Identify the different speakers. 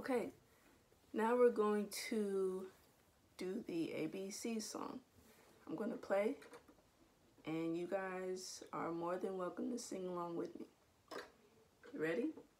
Speaker 1: Okay, now we're going to do the ABC song. I'm going to play, and you guys are more than welcome to sing along with me. You ready?